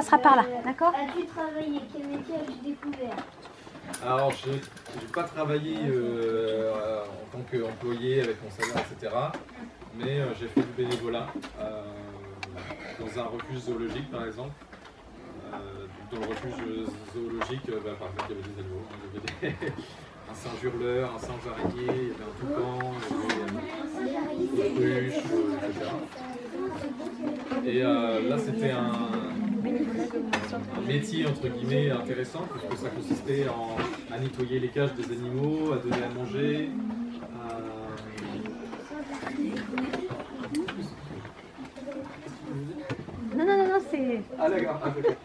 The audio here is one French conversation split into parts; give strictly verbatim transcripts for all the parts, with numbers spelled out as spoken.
commencera par là, d'accord? As-tu travaillé? Quel métier as-tu découvert? Alors, je n'ai pas travaillé euh, en tant qu'employé avec mon salaire, et cetera. Mais euh, j'ai fait du bénévolat euh, dans un refuge zoologique, par exemple. Euh, dans le refuge zoologique, euh, bah, par exemple, il y avait des animaux. Il y avait des... un singe hurleur, un singe araignée, il y avait un toucan, il y avait une autruche, euh, et cetera. Et euh, là, c'était un, un métier entre guillemets intéressant, puisque ça consistait en, à nettoyer les cages des animaux, à donner à manger. À... Non, non, non, non, c'est... Ah d'accord, ah, d'accord.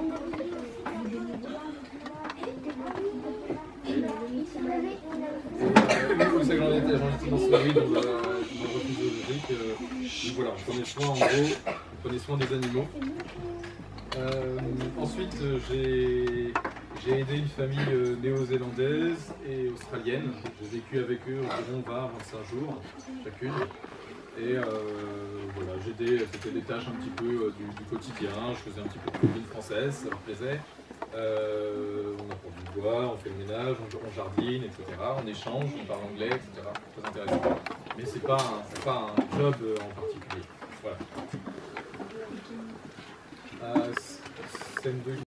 C'est que j'en étais, j'en étais dans ce oui, dans le refuge zoologique. Euh, donc voilà, on prenait soin en gros, on prenait soin des animaux. Euh, ensuite, j'ai aidé une famille euh, néo-zélandaise et australienne. J'ai vécu avec eux environ vingt à vingt-cinq jours chacune. Et euh, voilà, j'aidais, c'était des tâches un petit peu euh, du, du quotidien. Je faisais un petit peu de cuisine française, ça leur plaisait. Euh, on apporte du bois, on fait le ménage, on, on jardine, et cetera. On échange, on parle anglais, et cetera. Très intéressant. Mais c'est pas, un, pas un job en particulier. Voilà. Euh, scène deux.